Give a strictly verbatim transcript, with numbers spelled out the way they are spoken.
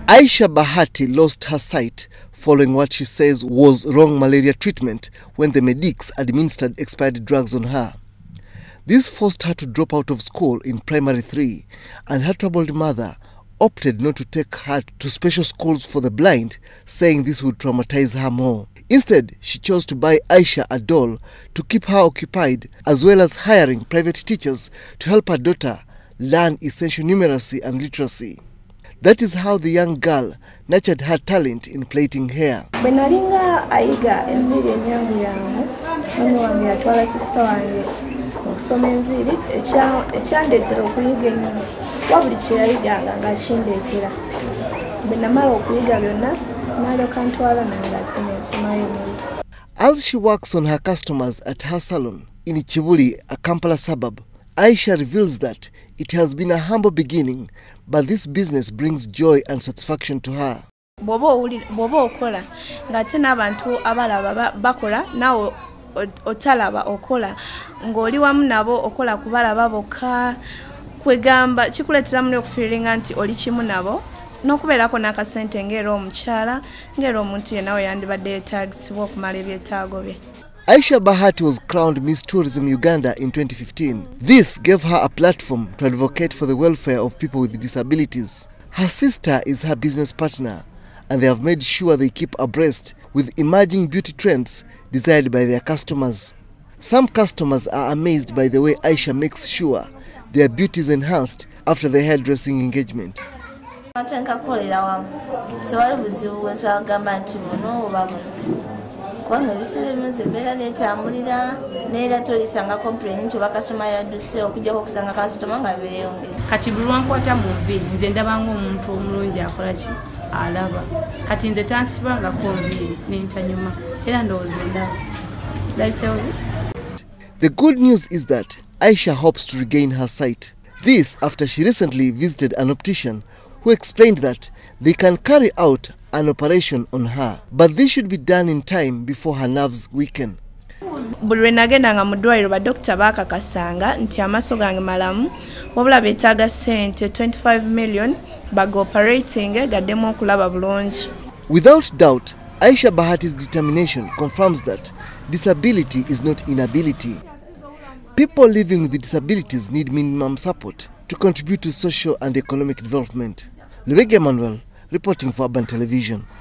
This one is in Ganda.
Aisha Bahati lost her sight following what she says was wrong malaria treatment when the medics administered expired drugs on her. This forced her to drop out of school in primary three, and her troubled mother opted not to take her to special schools for the blind, saying this would traumatize her more. Instead, she chose to buy Aisha a doll to keep her occupied, as well as hiring private teachers to help her daughter learn essential numeracy and literacy. That is how the young girl nurtured her talent in plaiting hair. Benalinga aiga enviri enyangu yangu, mami wange atwala sister wange okusoma enviri ekyandetera okuyiga ennyo wabuli kyeyayiganga ng'akindeetera. Bwe namala okuyiga byonna n'alyoka ntwala nange ate n'ensomayo neza. As she works on her customers at her salon in Kibuli, a Kampala suburb, Aisha reveals that it has been a humble beginning, but this business brings joy and satisfaction to her. Bw'oba okola ng'ate n'abantu abalaba bakola nawe otalaba okola ng'oli wamu nabo okola kubalaba bokka kwegamba kikuleetera muno okufiiringa nti oli kimu nabo n'okubeerako n'akasente ng'era omukyala ng'era omuntu yenna we yandibadde yeetagisibwa okumala ebyetaago bye. Aisha Bahati was crowned Miss Tourism Uganda in twenty fifteen. This gave her a platform to advocate for the welfare of people with disabilities. Her sister is her business partner, and they have made sure they keep abreast with emerging beauty trends desired by their customers. Some customers are amazed by the way Aisha makes sure their beauty is enhanced after the hairdressing engagement. Kwanga bisere mzembera netambulira neera tolisanga complain nti bakasoma yaduse okujjako kusanga customer nga beyonge. Kati bulwa nkwata mu viri nze ndabanga omuntu omulungi akola ki alaba. Kati nze tansibanga ko viri n'entanyuma era ndowooza ndaba. The good news is that Aisha hopes to regain her sight. This after she recently visited an optician who explained that they can carry out an operation on her, but this should be done in time before her nerves weaken. Buli lwe nagendanga mu ddwaliro badokita baakakasanga nti amaaso gange malamu wabula beetaaga ssente twenty-five million baga operating gaddemu okulaba bulungi. Without doubt, Aisha Bahati's determination confirms that disability is not inability. People living with disabilities need minimum support to contribute to social and economic development. Lubega Emmanuel, reporting for Urban Television.